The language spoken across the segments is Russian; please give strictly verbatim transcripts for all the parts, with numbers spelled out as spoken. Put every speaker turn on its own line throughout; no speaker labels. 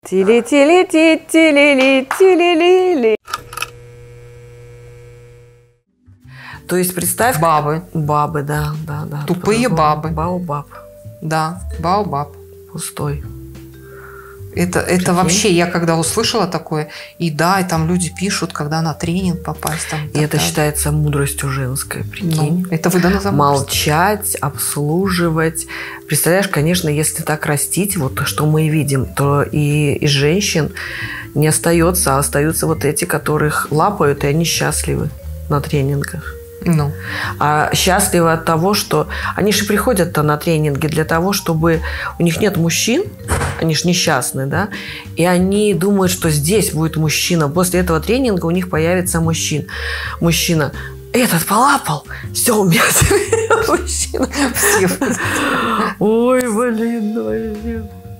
Тили-тили-ти-тили-ли-тили-ли-ли. То есть представь...
Бабы.
Бабы, да, да, да.
Тупые бабы.
Баобаб.
Да, баобаб.
Пустой.
Это, это вообще, я когда услышала такое, и да, и там люди пишут, когда на тренинг попасть. Там,
и это считается мудростью женской, прикинь.
Ну, это выдано за мудрость.
Молчать, обслуживать. Представляешь, конечно, если так растить, вот что мы и видим, то и из женщин не остается, а остаются вот эти, которых лапают, и они счастливы на тренингах.
Ну.
А счастливы от того, что они же приходят-то на тренинги для того, чтобы у них нет мужчин, они же несчастны, да, и они думают, что здесь будет мужчина. После этого тренинга у них появится мужчин. Мужчина. Этот полапал, все, у меня мужчина. Ой, блин, блин.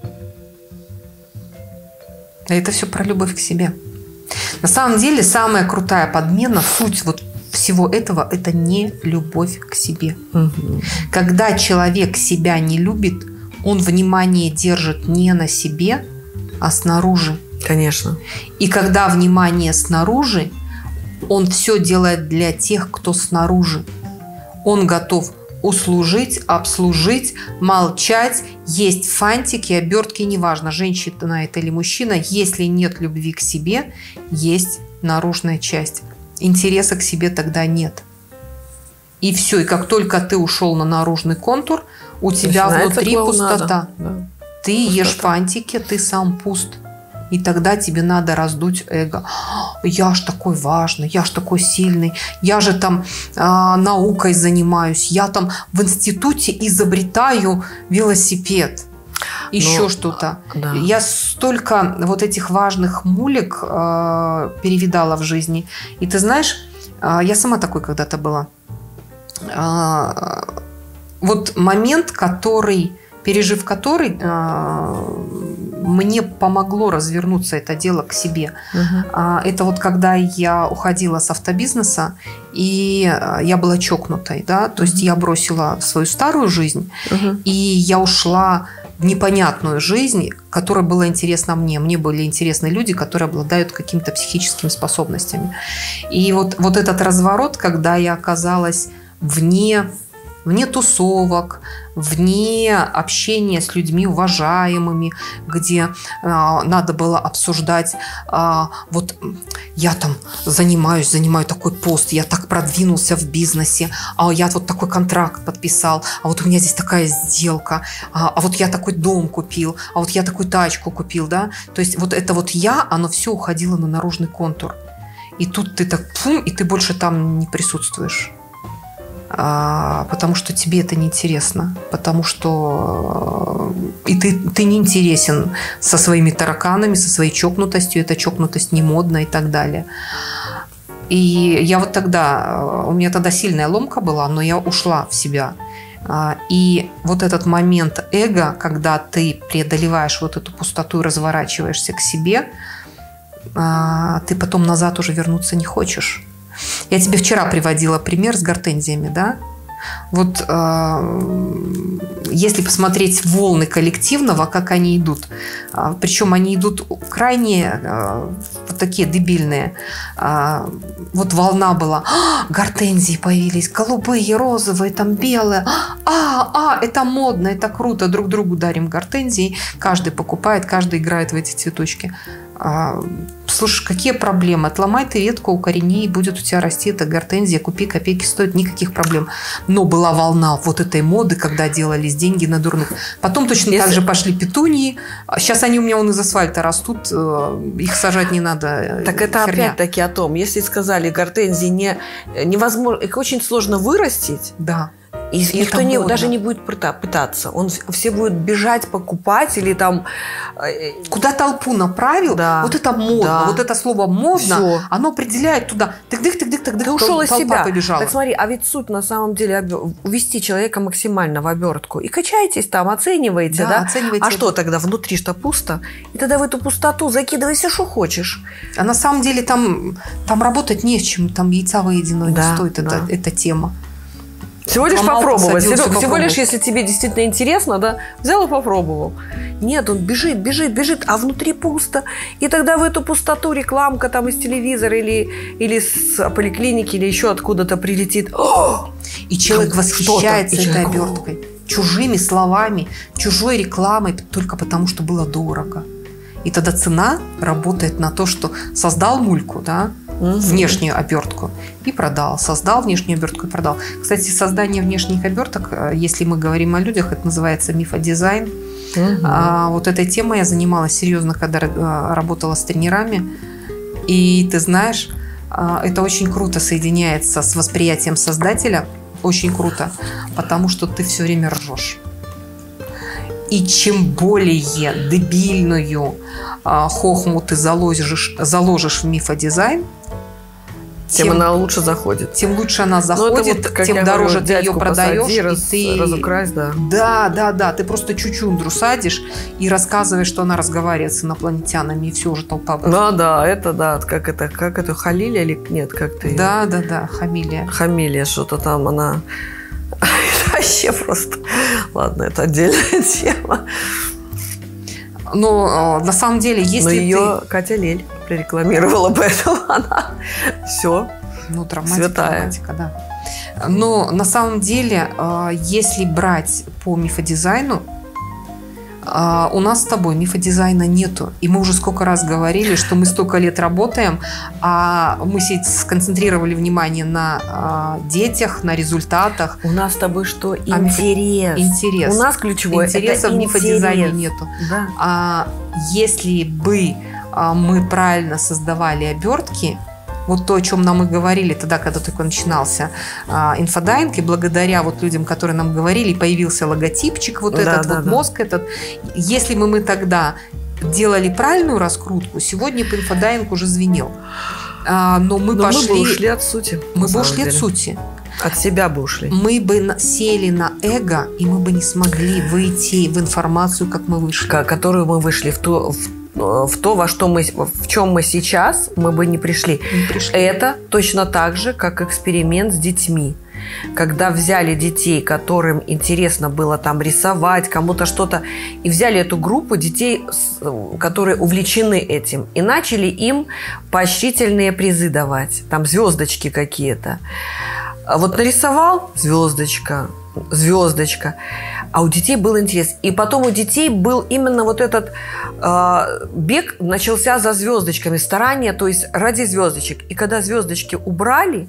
Это все про любовь к себе. На самом деле, самая крутая подмена, суть вот всего этого – это не любовь к себе.
Угу.
Когда человек себя не любит, он внимание держит не на себе, а снаружи.
Конечно.
И когда внимание снаружи, он все делает для тех, кто снаружи. Он готов услужить, обслужить, молчать, есть фантики, обертки, неважно, женщина это или мужчина, если нет любви к себе, есть наружная часть. Интереса к себе тогда нет. И все. И как только ты ушел на наружный контур, у тебя внутри пустота.
Да.
Ты пустота. Ешь фантики, ты сам пуст. И тогда тебе надо раздуть эго. Я ж такой важный, я ж такой сильный, я же там э, наукой занимаюсь, я там в институте изобретаю велосипед. Еще Но, что-то.
Да.
Я столько вот этих важных мулек э, перевидала в жизни. И ты знаешь, э, я сама такой когда-то была. Э, вот момент, который, пережив который, э, мне помогло развернуться это дело к себе.
Uh-huh.
Э, это вот когда я уходила с автобизнеса, и я была чокнутой, да, то uh-huh. есть я бросила свою старую жизнь, uh-huh. и я ушла в непонятную жизнь, которая была интересна мне. Мне были интересны люди, которые обладают какими-то психическими способностями. И вот, вот этот разворот, когда я оказалась вне, вне тусовок, вне общения с людьми уважаемыми, где э, надо было обсуждать, э, вот я там занимаюсь, занимаю такой пост, я так продвинулся в бизнесе, а я вот такой контракт подписал, а вот у меня здесь такая сделка, а, а вот я такой дом купил, а вот я такую тачку купил, да, то есть вот это вот я, оно все уходило на наружный контур. И тут ты так, пум, и ты больше там не присутствуешь. А, потому что тебе это неинтересно, потому что и ты, ты не интересен со своими тараканами, со своей чокнутостью, эта чокнутость не модна и так далее. И я вот тогда, у меня тогда сильная ломка была, но я ушла в себя. И вот этот момент эго, когда ты преодолеваешь вот эту пустоту и разворачиваешься к себе, ты потом назад уже вернуться не хочешь. Я тебе вчера приводила пример с гортензиями, да? Вот э, если посмотреть волны коллективного, как они идут, э, причем они идут крайне э, вот такие дебильные. Э, вот волна была, а, гортензии появились, голубые, розовые, там белые. А, а, это модно, это круто, друг другу дарим гортензии, каждый покупает, каждый играет в эти цветочки. Слушай, какие проблемы? Отломай ты ветку, укорени, и будет у тебя расти эта гортензия, купи, копейки стоит, никаких проблем. Но была волна вот этой моды, когда делались деньги на дурных. Потом точно Если... так же пошли петунии. Сейчас они у меня вон из асфальта растут, их сажать не надо.
Так это херня. Опять-таки о том, если сказали, гортензии не, невозможно, их очень сложно вырастить.
Да.
И, и никто не, даже не будет пытаться. Он, все будут бежать, покупать или там...
Куда толпу направил, да, вот это модно. Да. Вот это слово «модно», все. Оно определяет туда. Тык-дык, тык-дык, тык-дык,
ты ушел из себя.
Побежала.
Так смотри, а ведь суть на самом деле увести человека максимально в обертку. И качайтесь там, оцениваете, да?
да? Оцениваете.
А что тогда? Внутри что пусто? И тогда в эту пустоту закидывайся, что хочешь.
А на самом деле там, там работать не с чем. Там яйца выеденного да, не стоит, да. эта, эта тема.
Всего лишь попробовать. Всего, всего лишь, если тебе действительно интересно, да, взял и попробовал. Нет, он бежит, бежит, бежит, а внутри пусто. И тогда в эту пустоту рекламка там из телевизора или, или с поликлиники, или еще откуда-то прилетит. О!
И человек восхищается этой оберткой. Чужими словами, чужой рекламой, только потому, что было дорого. И тогда цена работает на то, что создал мульку, да, угу. внешнюю обертку и продал. Создал внешнюю обертку и продал. Кстати, создание внешних оберток, если мы говорим о людях, это называется мифодизайн. Угу. А, вот этой темой я занималась серьезно, когда работала с тренерами. И ты знаешь, это очень круто соединяется с восприятием создателя. Очень круто, потому что ты все время ржешь. И чем более дебильную а, хохму ты заложишь, заложишь в мифодизайн,
тем, тем она лучше заходит.
Тем лучше она заходит, вот, тем дороже говорю, ты ее продаешь.
Посади,
и
раз,
ты...
разукрась, да.
Да, да, да. Ты просто чучундру садишь и рассказываешь, что она разговаривает с инопланетянами, и все уже толпа.
Да, да, это да. Как это, как это, Халилия или нет? Как ты?
Да, да, да, Хамилия.
Хамилия, что-то там она... Вообще просто... Ладно, это отдельная тема.
Но на самом деле, если
Но ее
ты...
Катя Лель прорекламировала, поэтому она все
ну, травматика,
святая.
Травматика, да. Но на самом деле, если брать по мифодизайну, у нас с тобой мифодизайна нету. И мы уже сколько раз говорили, что мы столько лет работаем, а мы сконцентрировали внимание на детях, на результатах.
У нас с тобой что? Интерес.
Интерес.
У нас ключевое
интереса
это
в мифодизайне нету.
Да.
А если бы мы правильно создавали обертки, вот то, о чем нам и говорили тогда, когда только начинался а, инфодайинг, и благодаря вот людям, которые нам говорили, появился логотипчик, вот да, этот да, вот да. мозг этот. Если бы мы тогда делали правильную раскрутку, сегодня бы инфодайинг уже звенел. А, но мы
но
пошли...
мы бы ушли от сути.
Мы бы ушли деле. от сути.
От себя бы ушли.
Мы бы сели на эго, и мы бы не смогли выйти в информацию, как мы вышли.
Которую мы вышли в то... В... в то, во что мы, в чем мы сейчас, мы бы не пришли.
не пришли.
Это точно так же, как эксперимент с детьми. Когда взяли детей, которым интересно было там рисовать, кому-то что-то, и взяли эту группу детей, которые увлечены этим, и начали им поощрительные призы давать. Там звездочки какие-то. Вот нарисовал звездочка, звездочка, а у детей был интерес. И потом у детей был именно вот этот э, бег начался за звездочками, старания, то есть ради звездочек. И когда звездочки убрали,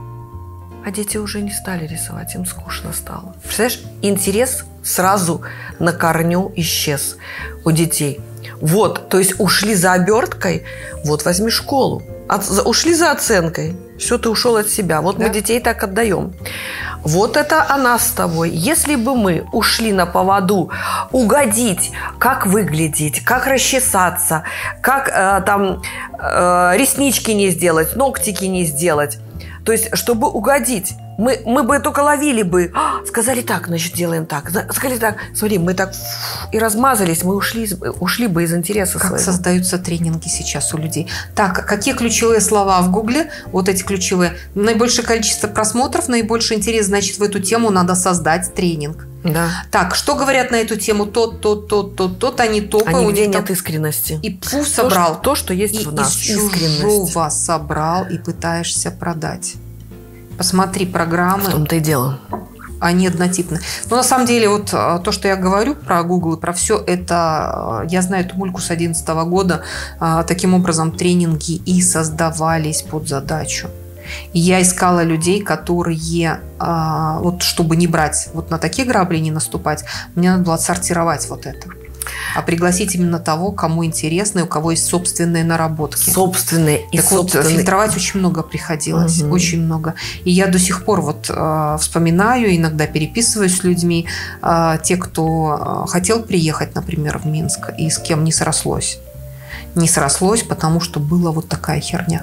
а дети уже не стали рисовать, им скучно стало. Представляешь, интерес сразу на корню исчез у детей. Вот, то есть ушли за оберткой, вот возьми школу. От, ушли за оценкой. Все, ты ушел от себя. Вот да? Мы детей так отдаем. Вот это о нас с тобой. Если бы мы ушли на поводу угодить, как выглядеть, как расчесаться, как э, там э, реснички не сделать, ногтики не сделать. То есть, чтобы угодить, мы, мы бы только ловили бы. А, сказали так, значит, делаем так. Сказали так. Смотри, мы так и размазались, мы ушли, ушли бы из интереса
как
своего.
Создаются тренинги сейчас у людей. Так, какие ключевые слова в Гугле? Вот эти ключевые. Наибольшее количество просмотров, наибольший интерес, значит, в эту тему надо создать тренинг.
Да. Так,
что говорят на эту тему? Тот, тот, тот, тот, тот, они топы.
А
у
них
нет
там... искренности.
И пфу, собрал.
То, что, то, что есть
и
в нас.
Из чужого собрал и пытаешься продать. Посмотри программы.
В том-то и дело.
Они однотипны. Но на самом деле вот то, что я говорю про Google и про все это, я знаю эту мульку с две тысячи одиннадцатого года. Таким образом тренинги и создавались под задачу. И я искала людей, которые, вот чтобы не брать, вот на такие грабли не наступать, мне надо было отсортировать вот это. А пригласить именно того, кому интересно, и у кого есть собственные наработки.
Собственные.
И так собственные. Вот фильтровать очень много приходилось. Угу. Очень много. И я до сих пор вот э, вспоминаю, иногда переписываюсь с людьми, э, те, кто хотел приехать, например, в Минск, и с кем не срослось. Не срослось, потому что была вот такая херня.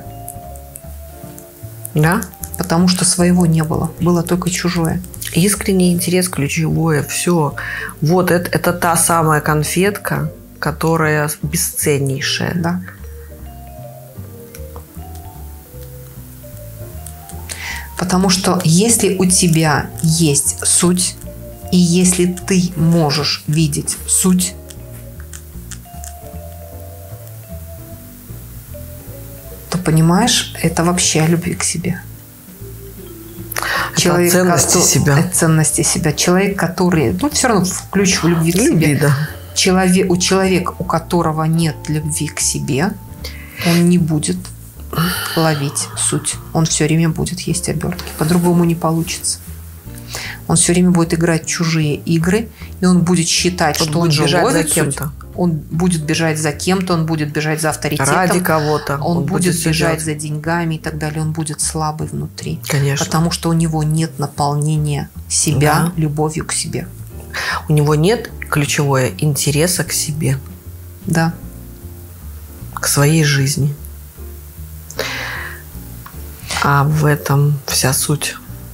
Да?
Потому что своего не было. Было только чужое.
Искренний интерес, ключевое, все. Вот это, это та самая конфетка, которая бесценнейшая.
Да. Потому Потому что если у тебя есть суть, и если ты можешь видеть суть, то, понимаешь, это вообще о любви к себе.
Это человек, ценности который, себя.
Это ценности себя. Человек, который, ну, все равно ключ в любви к
Любви,
себе.
Да.
Человек, у человека, у которого нет любви к себе, он не будет ловить суть. Он все время будет есть обертки. По-другому не получится. Он все время будет играть чужие игры, и он будет считать, он что будет он же ловит суть. Он будет бежать за кем-то, он будет бежать за авторитетом.
Ради кого-то.
Он, он будет, будет бежать за деньгами и так далее. Он будет слабый внутри.
Конечно.
Потому что у него нет наполнения себя, да, любовью к себе.
У него нет, ключевое, интереса к себе.
Да.
К своей жизни. А в этом вся суть.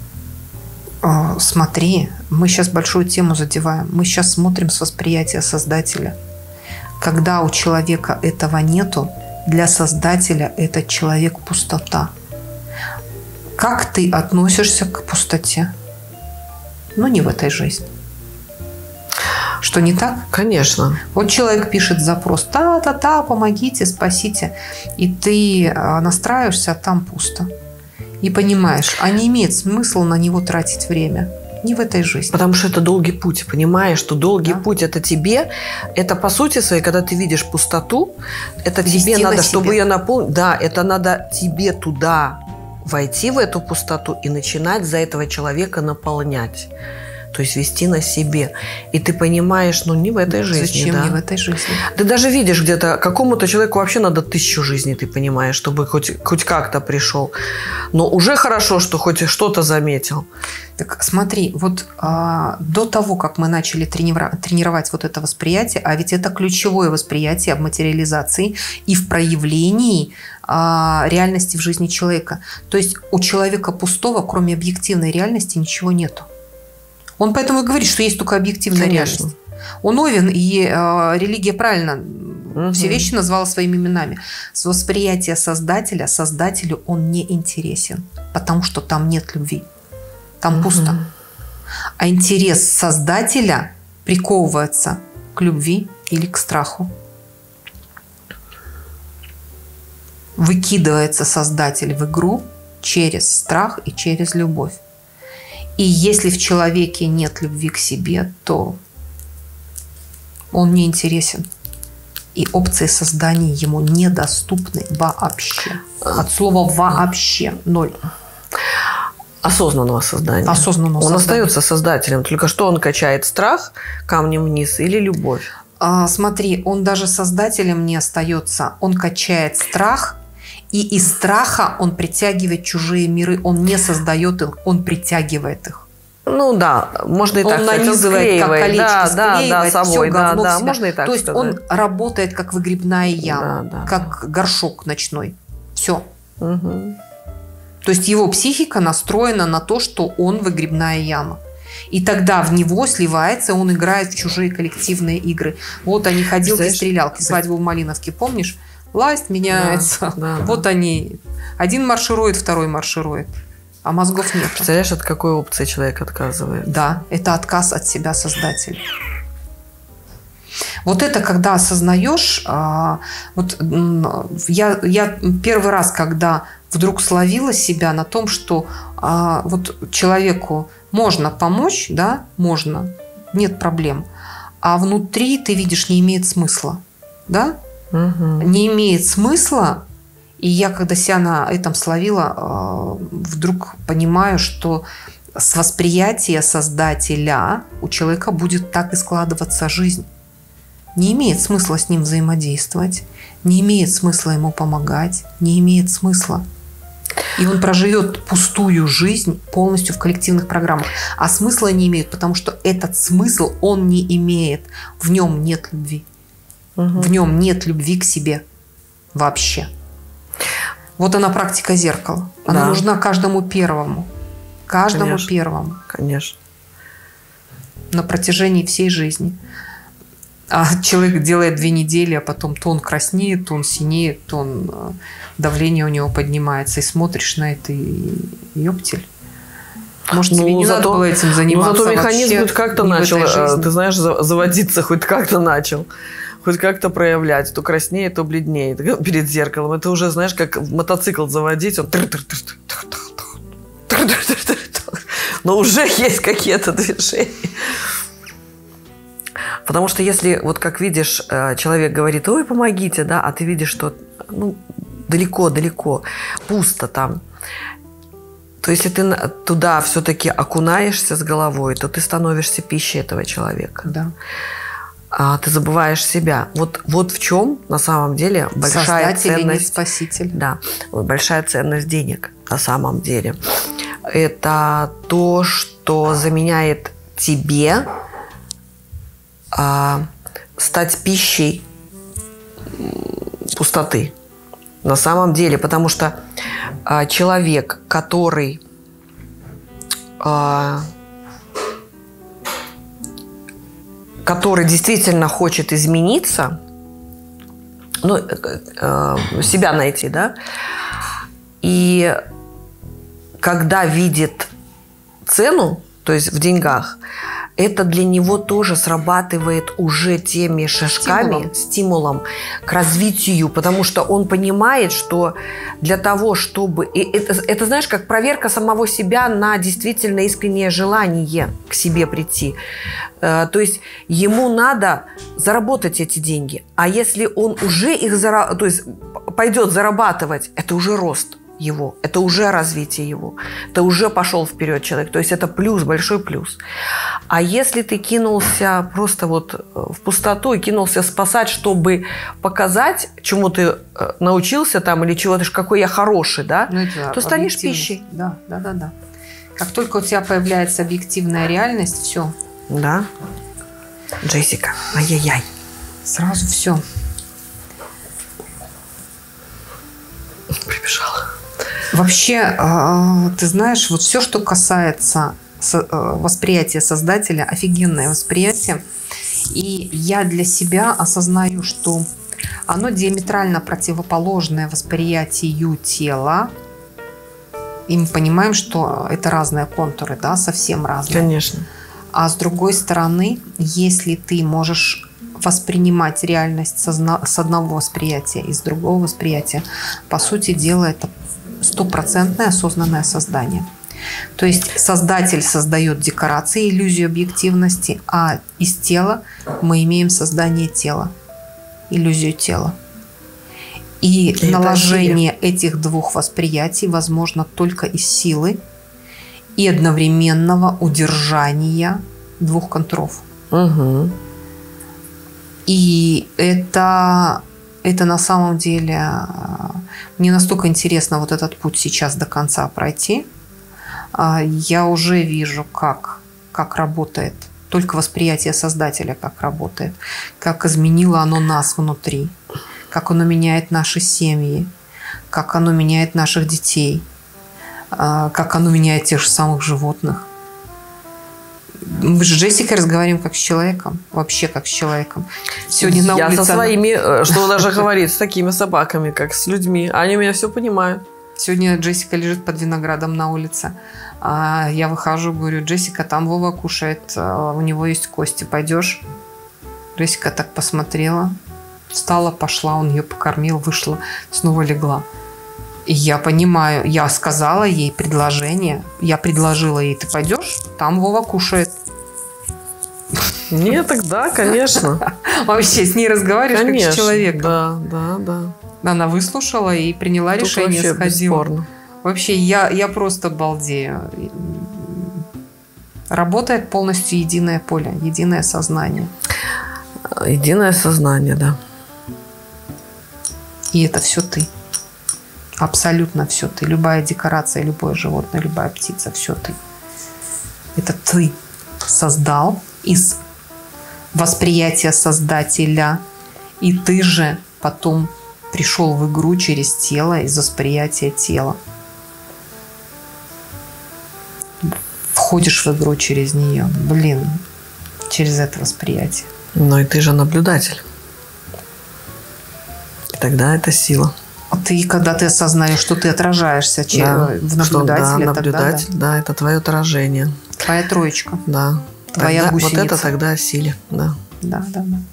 Смотри, мы сейчас большую тему задеваем. Мы сейчас смотрим с восприятия Создателя. Когда у человека этого нету, для Создателя этот человек пустота. Как ты относишься к пустоте? Ну, не в этой жизни. Что, не так?
Конечно.
Вот человек пишет запрос: та-та-та, помогите, спасите. И ты настраиваешься, а там пусто. И понимаешь, а не имеет смысла на него тратить время. Не в этой жизни.
Потому что это долгий путь. Понимаешь, что долгий да. путь это тебе. Это по сути своей, когда ты видишь пустоту, это вести тебе надо, чтобы ее наполнить. Да, это надо тебе туда войти, в эту пустоту, и начинать за этого человека наполнять. То есть вести на себе. И ты понимаешь, ну не в этой жизни.
Зачем
да?
не в этой жизни?
Ты даже видишь где-то, какому-то человеку вообще надо тысячу жизней, ты понимаешь, чтобы хоть, хоть как-то пришел. Но уже хорошо, что хоть что-то заметил.
Так смотри, вот а, до того, как мы начали тренировать, тренировать вот это восприятие, а ведь это ключевое восприятие в материализации и в проявлении а, реальности в жизни человека. То есть у человека пустого, кроме объективной реальности, ничего нету. Он поэтому и говорит, что есть только объективная Конечно. реальность. Он Овен, и э, религия правильно угу. все вещи назвала своими именами. С восприятия Создателя, Создателю он не интересен, потому что там нет любви. Там угу. пусто. А интерес Создателя приковывается к любви или к страху. Выкидывается Создатель в игру через страх и через любовь. И если в человеке нет любви к себе, то он не интересен. И опции создания ему недоступны вообще. От слова «вообще» ноль.
Осознанного создания.
Осознанного
он
создания.
остается создателем. Только что он качает страх камнем вниз или любовь?
А, смотри, он даже создателем не остается. Он качает страх. И из страха он притягивает чужие миры. Он не создает их, он притягивает их.
Ну да, можно и
он
так сказать.
Он нанизывает, как колечко, да,
склеивает, да, да, собой,
все говно
да,
в себя.
Можно и так
То есть
сказать.
он работает как выгребная яма,
да, да,
как
да.
горшок ночной. Все.
Угу.
То есть его психика настроена на то, что он выгребная яма. И тогда в него сливается, он играет в чужие коллективные игры. Вот они, ходилки, стрелялки, свадьбу в Малиновке, помнишь? Власть меняется. Да, да, вот да. они. Один марширует, второй марширует. А мозгов нет.
Представляешь, от какой опции человек отказывает?
Да, это отказ от себя Создателя. Вот это когда осознаешь, вот я, я первый раз, когда вдруг словила себя на том, что вот человеку можно помочь, да, можно, нет проблем, а внутри ты видишь, не имеет смысла, да, угу. не имеет смысла. И я, когда себя на этом словила, вдруг понимаю, что с восприятия Создателя у человека будет так и складываться жизнь. Не имеет смысла с ним взаимодействовать, не имеет смысла ему помогать, не имеет смысла. И он проживет пустую жизнь полностью в коллективных программах. А смысла не имеет, потому что этот смысл он не имеет. В нем нет любви. Угу. В нем нет любви к себе вообще. Вот она практика зеркала. Она да. нужна каждому первому. Каждому Конечно. первому.
Конечно.
На протяжении всей жизни. А человек делает две недели, а потом то он краснеет, то он синеет, то он, давление у него поднимается. И смотришь на это, и ёптель. Может, тебе
ну,
не
зато,
надо было этим заниматься?
Ну, зато механизм
вообще
хоть как-то
не
начал, ты знаешь, заводиться хоть как-то начал. Хоть как-то проявлять. То краснеет, то бледнеет перед зеркалом. Это уже, знаешь, как мотоцикл заводить. Он... Но уже есть какие-то движения. Потому что если, вот как видишь, человек говорит, ой, помогите, да, а ты видишь, что ну, далеко-далеко, пусто там. То если ты туда все-таки окунаешься с головой, то ты становишься пищей этого человека.
Да.
А ты забываешь себя. Вот, вот в чем на самом деле большая
Создатель
ценность.
И нет спаситель.
Да, большая ценность денег на самом деле. Это то, что заменяет тебе а, стать пищей пустоты. На самом деле, потому что а, человек, который а, который действительно хочет измениться, ну, э, себя найти, да, и когда видит цену, то есть в деньгах, это для него тоже срабатывает уже теми шажками, стимулом. стимулом к развитию, потому что он понимает, что для того, чтобы... И это, это, знаешь, как проверка самого себя на действительно искреннее желание к себе прийти. То есть ему надо заработать эти деньги. А если он уже их зара... то есть пойдет зарабатывать, это уже рост его, это уже развитие его, это уже пошел вперед человек, то есть это плюс, большой плюс. А если ты кинулся просто вот в пустоту и кинулся спасать, чтобы показать, чему ты научился там или чего-то, какой я хороший, да, ну, то станешь пищей.
Да, да, да, да. Как только у тебя появляется объективная реальность, все.
Да. Джессика, ай-яй-яй.
Сразу все.
Прибежала.
Вообще, ты знаешь, вот все, что касается восприятия Создателя, офигенное восприятие. И я для себя осознаю, что оно диаметрально противоположное восприятию тела. И мы понимаем, что это разные контуры, да, совсем разные.
Конечно.
А с другой стороны, если ты можешь воспринимать реальность с одного восприятия и с другого восприятия, по сути дела, это стопроцентное осознанное создание. То есть создатель создает декорации, иллюзию объективности, а из тела мы имеем создание тела, иллюзию тела. И это наложение сила. Этих двух восприятий возможно только из силы и одновременного удержания двух контуров.
Угу.
И это, это на самом деле мне настолько интересно вот этот путь сейчас до конца пройти. Я уже вижу, как, как работает только восприятие Создателя, как работает, как изменило оно нас внутри, как оно меняет наши семьи, как оно меняет наших детей, как оно меняет тех же самых животных. Мы с Джессикой разговариваем как с человеком, вообще как с человеком. Сегодня на
Я
улице...
со своими, что даже говорить, с такими собаками, как с людьми. Они меня все понимают.
Сегодня Джессика лежит под виноградом на улице. Я выхожу, говорю, Джессика, там Вова кушает, у него есть кости, пойдешь? Джессика так посмотрела, встала, пошла, он ее покормил, вышла, снова легла. И я понимаю, я сказала ей предложение, я предложила ей, ты пойдешь? Там Вова кушает.
Нет, тогда, конечно.
Вообще с ней разговариваешь конечно, как с человеком.
Да, да, да.
Она выслушала и приняла тут решение, сходила. Бесспорно. Вообще я, я просто балдею. Работает полностью единое поле, единое сознание.
Единое сознание, да.
И это все ты. Абсолютно все ты. Любая декорация, любое животное, любая птица, все ты. Это ты создал из восприятия Создателя. И ты же потом пришел в игру через тело, из восприятия тела. Входишь в игру через нее. Блин, через это восприятие.
Но и ты же наблюдатель. И тогда это сила.
Ты, когда ты осознаешь, что ты отражаешься
Да,
в наблюдателе,
что, да,
тогда,
наблюдатель,
да.
да, это твое отражение.
Твоя троечка.
Да.
Твоя
тогда,
гусеница.
Вот это тогда о силе, да.
Да, да, да.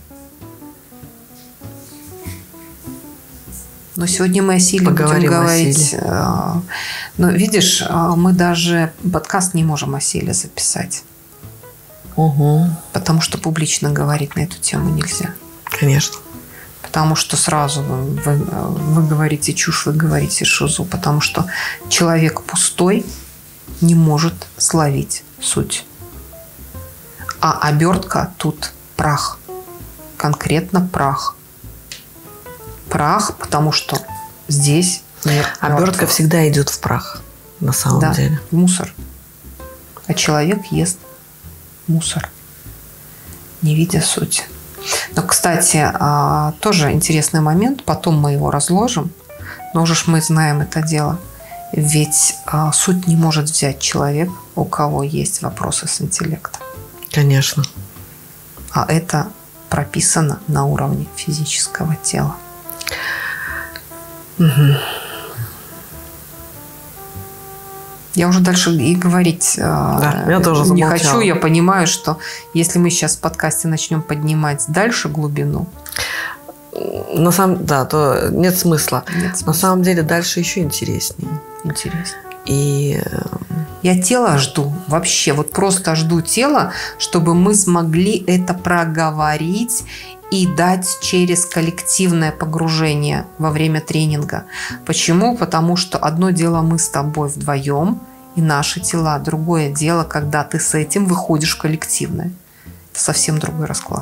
Но сегодня мы о силе
Поговорим
будем говорить.
О силе.
Но видишь, мы даже подкаст не можем о силе записать.
Угу.
Потому что публично говорить на эту тему нельзя.
Конечно.
Потому что сразу вы, вы говорите чушь, вы говорите шизу. Потому что человек пустой не может словить суть. А обертка тут прах. Конкретно прах. Прах, потому что здесь мир
Обертка
мертвых.
всегда идет в прах, на самом
да,
деле.
в мусор. А человек ест мусор, не видя сути. Но, кстати, тоже интересный момент. Потом мы его разложим. Но уже ж мы знаем это дело. Ведь суть не может взять человек, у кого есть вопросы с интеллектом.
Конечно.
А это прописано на уровне физического тела. Угу. Я уже дальше и говорить
да, я тоже
не
замолчала.
хочу. Я понимаю, что если мы сейчас в подкасте начнем поднимать дальше глубину,
на самом, да, то нет смысла.
Нет смысла.
На самом деле дальше еще интереснее.
Интереснее.
И
я тело жду. Вообще, вот просто жду тела, чтобы мы смогли это проговорить и дать через коллективное погружение во время тренинга. Почему? Потому что одно дело мы с тобой вдвоем и наши тела. Другое дело, когда ты с этим выходишь в коллективное. Это совсем другой расклад.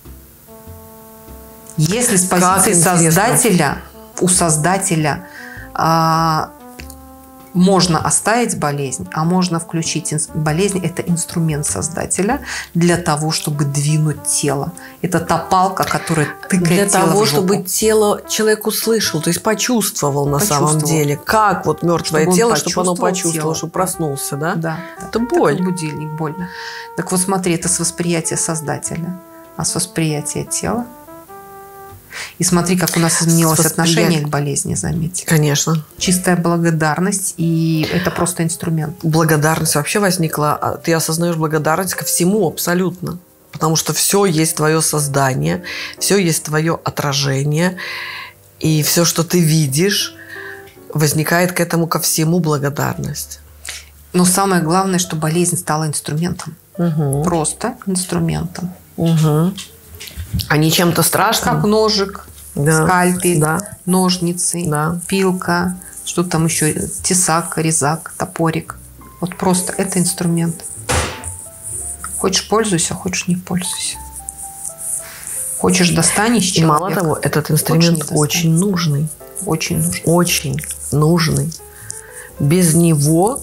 Если с позиции создателя, у создателя а, можно оставить болезнь, а можно включить болезнь. Это инструмент создателя для того, чтобы двинуть тело. Это та палка, которая тыкает
для
тело
того,
в жопу.
чтобы тело человек услышал, то есть почувствовал на
Почувствовал.
самом деле, как вот мертвое
Чтобы
тело,
он
чтобы оно
почувствовал
почувствовало,
тело.
чтобы проснулся, да?
Да.
Это боль.
Это как будильник, больно. Так вот смотри, это с восприятия создателя, а с восприятия тела. И смотри, как у нас изменилось
Восприятие.
отношение к болезни, заметьте.
Конечно.
Чистая благодарность, и это просто инструмент.
Благодарность вообще возникла. Ты осознаешь благодарность ко всему абсолютно. Потому что все есть твое создание, все есть твое отражение. И все, что ты видишь, возникает к этому ко всему благодарность.
Но самое главное, что болезнь стала инструментом.
Угу.
Просто инструментом.
Угу. А не чем-то страшным.
Как ножик,
да.
скальпель,
да.
ножницы,
да.
пилка, что там еще, тесак, резак, топорик. Вот просто это инструмент. Хочешь – пользуйся, хочешь – не пользуйся. Хочешь – достань из человека.
И мало того, этот инструмент очень нужный.
Очень нужный.
Очень нужный. Без него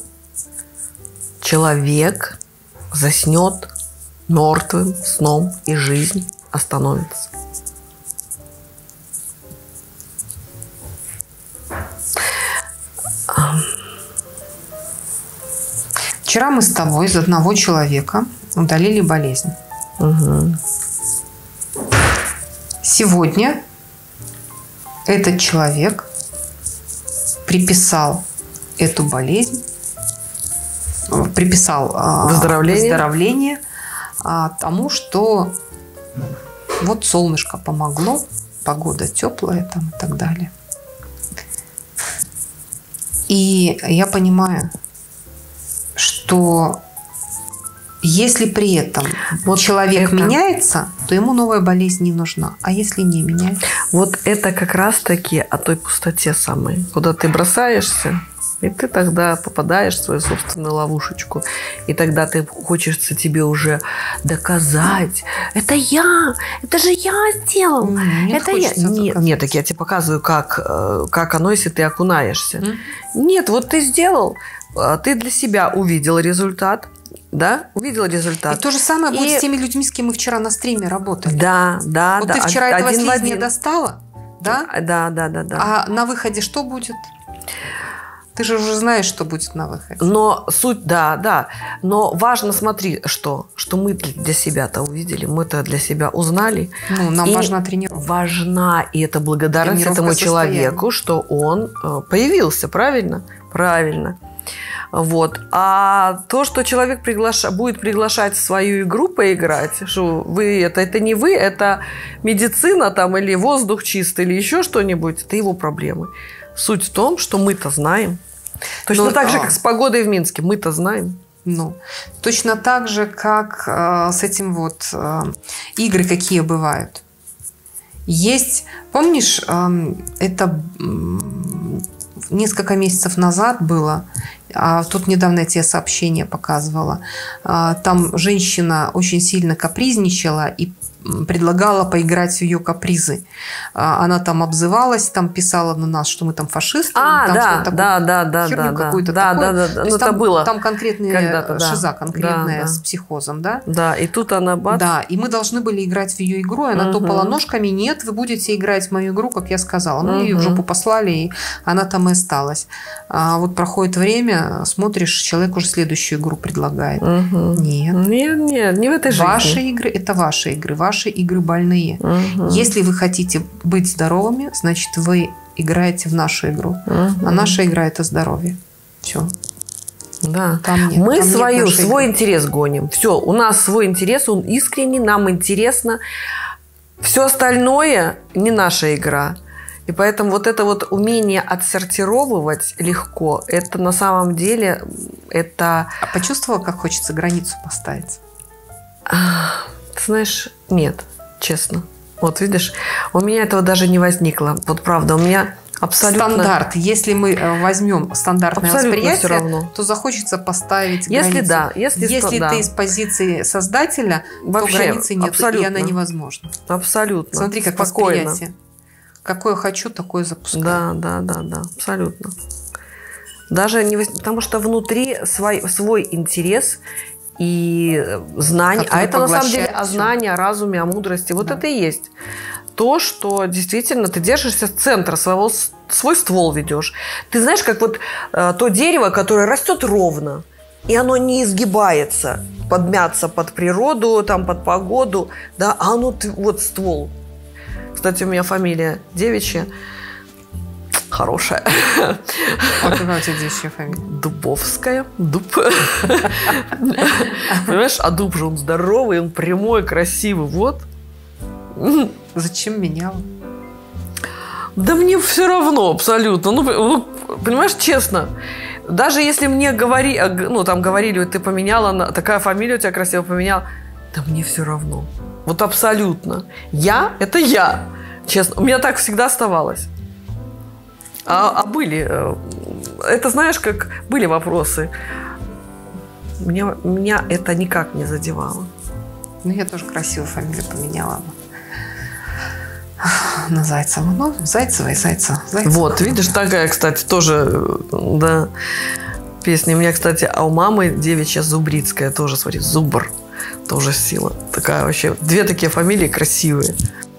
человек заснет мертвым сном, и жизнь остановится.
Вчера мы с тобой из одного человека удалили болезнь.
Угу.
Сегодня этот человек приписал эту болезнь, приписал
выздоровление,
выздоровление тому, что вот солнышко помогло, погода теплая там и так далее. И я понимаю, что если при этом вот человек это... меняется, то ему новая болезнь не нужна. А если не меняется?
Вот это как раз-таки о той пустоте самой, куда ты бросаешься, и ты тогда попадаешь в свою собственную ловушечку. И тогда ты хочется тебе уже доказать. Это я! Это же я сделал!
Нет,
это я. Нет, нет, так я тебе показываю, как, как оно, если ты окунаешься. Mm. Нет, вот ты сделал, ты для себя увидел результат. Да, увидела результат.
И то же самое
и...
будет с теми людьми, с кем мы вчера на стриме работали.
Да, да,
вот
да.
ты вчера
один
этого слизня
один.
достала, да?
Да, да, да, да.
А на выходе что будет? Ты же уже знаешь, что будет на выходе.
Но суть, да, да. Но важно, смотри, что, что мы для себя-то увидели, мы-то для себя узнали.
Ну, нам
и
важна тренировка.
Важна, и это благодарность этому человеку, что он появился, правильно? Правильно. Вот. А то, что человек приглаша... будет приглашать в свою игру поиграть, что вы это, это не вы, это медицина там, или воздух чистый, или еще что-нибудь, это его проблемы. Суть в том, что мы-то знаем. Точно Но, так же, как с погодой в Минске. Мы-то знаем.
Ну, точно так же, как э, с этим вот э, игры какие бывают. Есть, помнишь, э, это э, несколько месяцев назад было, а тут недавно я тебе сообщение показывала. Э, там женщина очень сильно капризничала и предлагала поиграть в ее капризы. Она там обзывалась, там писала на нас, что мы там фашисты.
А,
там
да, да, да, да,
херню
да,
какую-то
да,
такую.
да, да, да. Ну,
там,
это было
там конкретная
да.
шиза, конкретная
да, да.
с психозом, да?
Да, и тут она бац.
Да, и мы должны были играть в ее игру, и она угу. топала ножками. Нет, вы будете играть в мою игру, как я сказала. Ну, угу. ее в жопу послали, и она там и осталась. А вот проходит время, смотришь, человек уже следующую игру предлагает. Угу. Нет.
Нет, нет, не в этой жизни.
Ваши игры – это ваши игры. Ваши игры больные. Угу. Если вы хотите быть здоровыми, значит, вы играете в нашу игру. Угу. А наша игра – это здоровье. Все.
Да.
Там нет,
мы
там
свою,
нет
свой
игры.
интерес гоним. Все, у нас свой интерес, он искренний, нам интересно. Все остальное не наша игра. И поэтому вот это вот умение отсортировывать легко, это на самом деле, это...
А почувствовала, как хочется границу поставить?
Ты знаешь, нет, честно. Вот видишь, у меня этого даже не возникло. Вот правда, у меня абсолютно...
Стандарт. Если мы возьмем стандартное
абсолютно
восприятие,
все равно.
То захочется поставить
если
границу.
Да, если
если
да.
ты из позиции создателя,
вообще,
то границы нет,
абсолютно.
И она невозможна.
Абсолютно.
Смотри, как
спокойно.
Восприятие. Какое хочу, такое запускаю.
Да, да, да, да, абсолютно. Даже не... Потому что внутри свой, свой интерес и знания, а это на самом деле о знании, о разуме, о мудрости. Вот да. это и есть то, что действительно ты держишься с центра своего, свой ствол ведешь. Ты знаешь, как вот э, то дерево, которое растет ровно, и оно не изгибается, подмяться под природу, там, под погоду, да, а оно вот ствол. Кстати, у меня фамилия девичья. Хорошая.
А какая у тебя девичья фамилия?
Дубовская. Дуб. Понимаешь, а дуб же он здоровый, он прямой, красивый. Вот.
Зачем меняла?
Да мне все равно абсолютно. Ну, понимаешь, честно. Даже если мне говори, ну, там говорили, ты поменяла, такая фамилия у тебя красивая поменяла. Да мне все равно. Вот абсолютно. Я – это я. Честно. У меня так всегда оставалось. А, а были... Это, знаешь, как были вопросы. Меня, меня это никак не задевало.
Ну, я тоже красивую фамилию поменяла. На Зайцева. Ну, Зайцева и Зайцева. Зайцева.
Вот, видишь, такая, кстати, тоже, да, песня. У меня, кстати, а у мамы девичья Зубрицкая тоже, смотри, Зубр. Тоже сила. Такая вообще. Две такие фамилии красивые.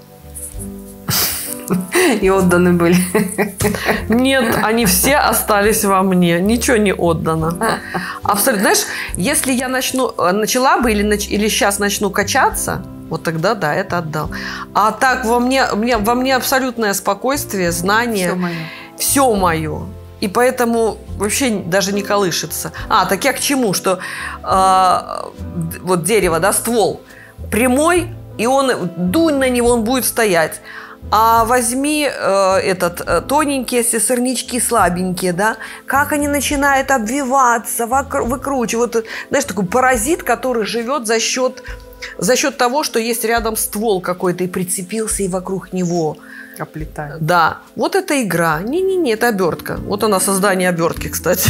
И отданы были.
Нет, они все остались во мне. Ничего не отдано. Абсолютно. Знаешь, если я начну, начала бы или, или сейчас начну качаться, вот тогда да, это отдал. А так во мне, мне, во мне абсолютное спокойствие, знание.
Все мое.
Все мое. И поэтому вообще даже не колышется. А, так я к чему? Что э, вот дерево, да, ствол прямой, и он, дунь на него, он будет стоять. А возьми э, этот э, тоненькие, если сорнячки слабенькие, да, как они начинают обвиваться, вокруг, выкручивать. Вот, знаешь, такой паразит, который живет за счет, за счет того, что есть рядом ствол какой-то и прицепился, и вокруг него.
Оплетает.
Да. Вот это игра. Не-не-не, это обертка. Вот она, создание обертки, кстати.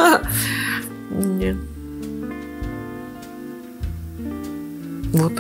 Вот.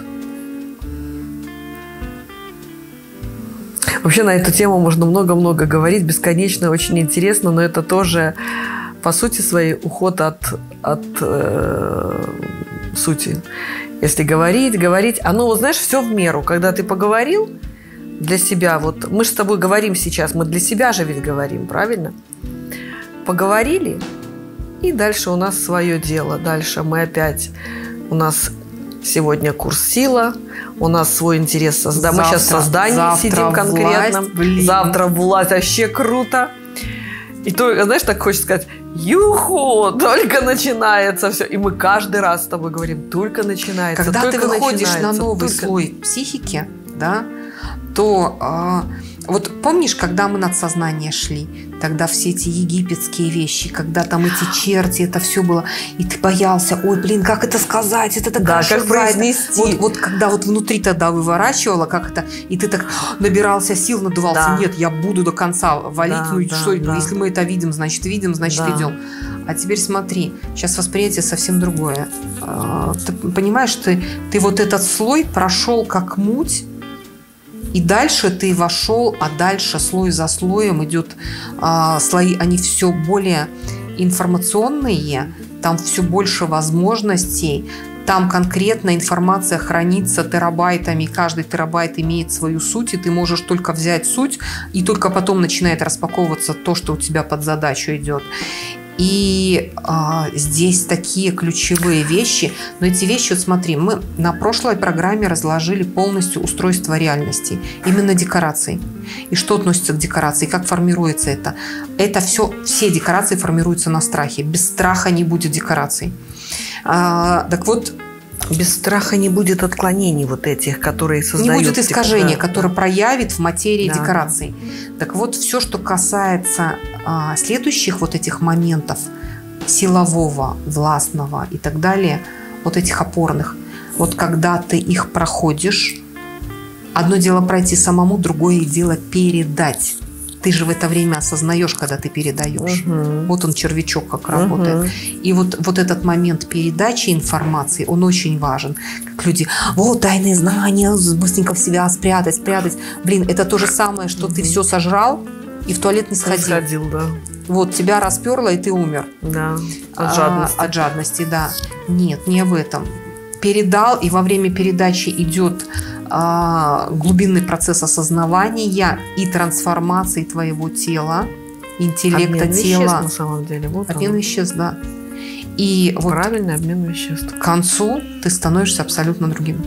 Вообще на эту тему можно много-много говорить, бесконечно, очень интересно, но это тоже, по сути своей, уход от, от э, сути. Если говорить, говорить, оно, вот, знаешь, все в меру. Когда ты поговорил для себя, вот мы же с тобой говорим сейчас, мы для себя же ведь говорим, правильно? поговорили, и дальше у нас свое дело. Дальше мы опять, у нас сегодня курс «Сила», у нас свой интерес созда... Мы сейчас в создании сидим конкретно.
Власть,
завтра власть, вообще круто. И только, знаешь, так хочется сказать, юху, только начинается все. И мы каждый раз с тобой говорим, только начинается.
Когда
только
ты выходишь на новый
только...
слой психики, да, то а, вот помнишь, когда мы над сознание шли, тогда все эти египетские вещи, когда там эти черти, это все было, и ты боялся, ой, блин, как это сказать, это такая
да,
шиза,
как произнести.
Вот, вот когда вот внутри тогда выворачивало, как это, и ты так набирался сил, надувался,
да.
нет, я буду до конца валить,
да,
ну
да,
что,
да.
если мы это видим, значит видим, значит
да.
идем. А теперь смотри, сейчас восприятие совсем другое. Ты понимаешь, ты, ты вот этот слой прошел как муть, и дальше ты вошел, а дальше слой за слоем идет а, слои, они все более информационные, там все больше возможностей, там конкретно информация хранится терабайтами, каждый терабайт имеет свою суть, и ты можешь только взять суть, и только потом начинает распаковываться то, что у тебя под задачу идет. И а, здесь такие ключевые вещи. Но эти вещи, вот смотри, мы на прошлой программе разложили полностью устройство реальности. Именно декораций. И что относится к декорации, как формируется это. Это все, все декорации формируются на страхе. Без страха не будет декораций. А, так вот,
без страха не будет отклонений вот этих, которые создают.
Не будет искажения,
типа, да,
которое
да.
проявит в материи
да.
декораций. Так вот, все, что касается а, следующих вот этих моментов, силового, властного и так далее, вот этих опорных, вот когда ты их проходишь, одно дело пройти самому, другое дело передать. Ты же в это время осознаешь, когда ты передаешь.
Угу.
Вот он, червячок, как работает.
Угу.
И вот, вот этот момент передачи информации, он очень важен. Как люди, вот тайные знания, быстренько в себя спрятать, спрятать. Блин, это то же самое, что угу. ты все сожрал и в туалет не сходил.
Не сходил, да.
Вот, тебя расперло, и ты умер.
Да, от жадности.
А, от жадности, да. Нет, не об этом. Передал, и во время передачи идет а, глубинный процесс осознавания и трансформации твоего тела, интеллекта
обмен
тела.
Веществ, на самом деле. Вот
обмен
он.
веществ, да. И вот
правильный обмен веществ.
к концу ты становишься абсолютно другим.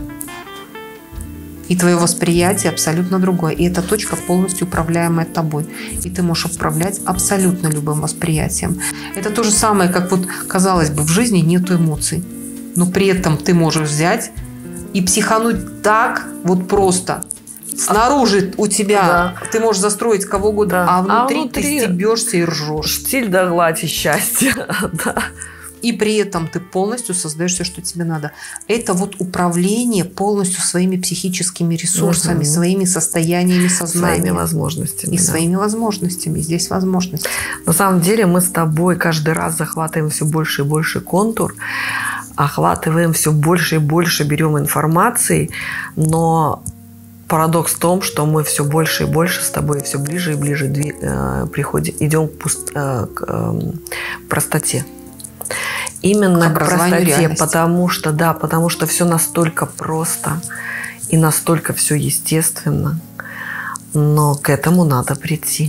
И твое восприятие абсолютно другое. И эта точка полностью управляемая тобой. И ты можешь управлять абсолютно любым восприятием. Это то же самое, как вот, казалось бы, в жизни нет эмоций. Но при этом ты можешь взять и психануть так вот просто. Снаружи у тебя
да.
ты можешь застроить кого угодно,
да.
а, внутри
а внутри
ты стебешься и ржешь.
Штиль да гладь и счастье. да.
И при этом ты полностью создаешь все, что тебе надо. Это вот управление полностью своими психическими ресурсами, угу. своими состояниями сознания.
Своими возможностями.
И
да.
своими возможностями. Здесь возможности.
На самом деле мы с тобой каждый раз захватываем все больше и больше контур, охватываем все больше и больше, берем информации, но парадокс в том, что мы все больше и больше с тобой все ближе и ближе дви- э, приходим, идем к, пуст- э, к э, простоте. Именно к, к простоте, реальности. потому что, да, потому что все настолько просто и настолько все естественно, но к этому надо прийти.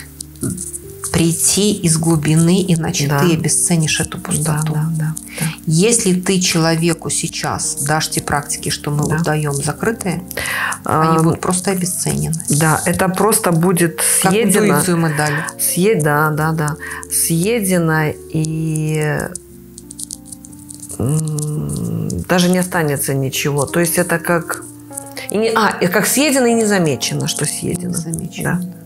Прийти из глубины, иначе
да.
ты обесценишь эту пустоту.
Да, да, да, да.
Если ты человеку сейчас дашь те практики, что мы да. вот даем, закрытые, а, они будут просто обесценены.
Да, это просто будет съедено.
Как интуицию мы дали.
Съед, да, да, да. Съедено и даже не останется ничего. То есть это как... И не, а, как съедено и не замечено, что съедено.
Не замечено.
Да.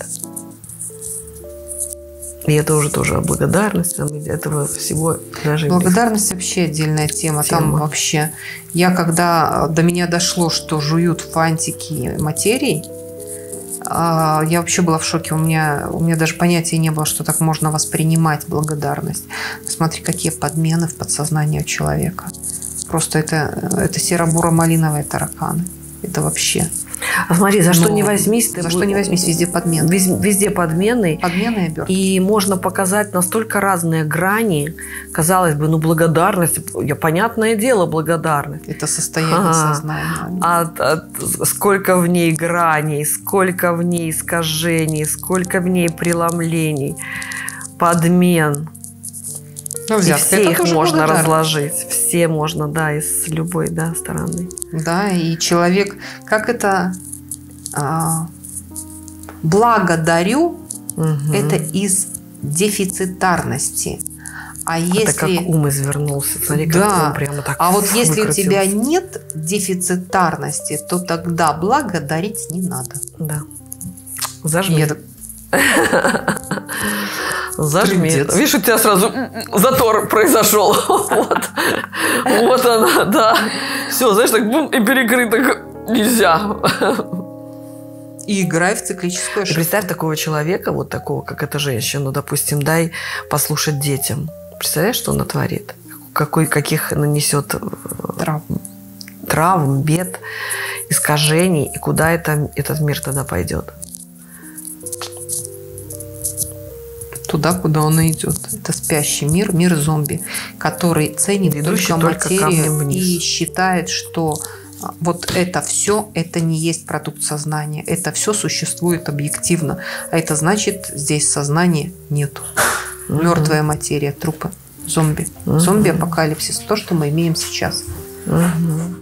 И это уже тоже о благодарности. Этого всего даже...
Благодарность вообще отдельная тема. тема. Там вообще... Я когда до меня дошло, что жуют фантики материи, я вообще была в шоке. У меня, у меня даже понятия не было, что так можно воспринимать благодарность. Смотри, какие подмены в подсознании у человека. Просто это, это серо-буро-малиновые тараканы. Это вообще...
А смотри, за что
Но
не возьмись, ты
за что не возьмись, везде подмены.
Везде подмены.
Подмены и обертки.
И можно показать настолько разные грани. Казалось бы, ну благодарность, я, понятное дело, благодарность.
Это состояние ага. сознания.
А, а, сколько в ней граней, сколько в ней искажений, сколько в ней преломлений. подмен.
Ну,
и
взятка,
все их можно
благодарность.
разложить. Все можно, да, из любой, да, стороны.
Да, и человек, как это, а, благодарю,
Угу.
это из дефицитарности. А если...
Это как ум извернулся. Смотри, как
Да.
ум прямо так
А вот если у
выкрутился.
тебя нет дефицитарности, то тогда благодарить не надо.
Да. Зажми.
Нет.
Зажми.
Трындец.
Видишь, у тебя сразу затор произошел. Вот. Вот она, да. Все, знаешь, так бум, и перекрыто нельзя.
И играй в циклическую
Ты
ошибку.
представь такого человека, вот такого, как эта женщина, допустим, дай послушать детям. Представляешь, что она творит? Какой, каких нанесет
Травм.
травм, бед, искажений, и куда это, этот мир тогда пойдет?
Туда, куда он и идет. Это спящий мир, мир зомби, который ценит
Идущий
только
только камнем
материю
вниз.
и считает, что а, вот это все, это не есть продукт сознания. Это все существует объективно. А это значит, здесь сознания нету.
Мгм.
Мертвая материя, трупы, зомби.
Мгм.
Зомби-апокалипсис. То, что мы имеем сейчас.
Мгм.